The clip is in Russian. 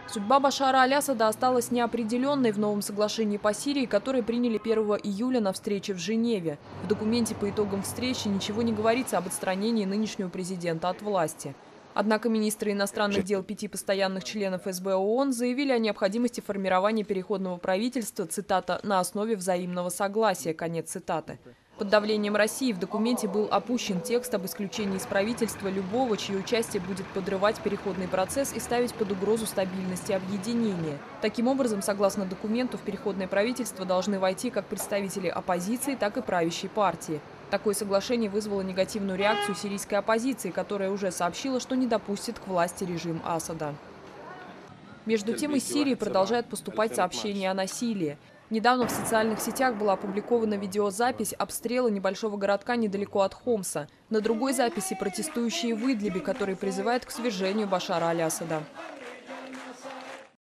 Судьба Башара аль-Асада осталась неопределенной в новом соглашении по Сирии, которое приняли 1 июля на встрече в Женеве. В документе по итогам встречи ничего не говорится об отстранении нынешнего президента от власти. Однако министры иностранных дел 5 постоянных членов СБ ООН заявили о необходимости формирования переходного правительства, цитата, «на основе взаимного согласия», конец цитаты. Под давлением России в документе был опущен текст об исключении из правительства любого, чье участие будет подрывать переходный процесс и ставить под угрозу стабильность и объединение. Таким образом, согласно документу, в переходное правительство должны войти как представители оппозиции, так и правящей партии. Такое соглашение вызвало негативную реакцию сирийской оппозиции, которая уже сообщила, что не допустит к власти режим Асада. Между тем, из Сирии продолжают поступать сообщения о насилии. Недавно в социальных сетях была опубликована видеозапись обстрела небольшого городка недалеко от Хомса. На другой записи протестующие в Идлибе, которые призывают к свержению Башара аль-Асада.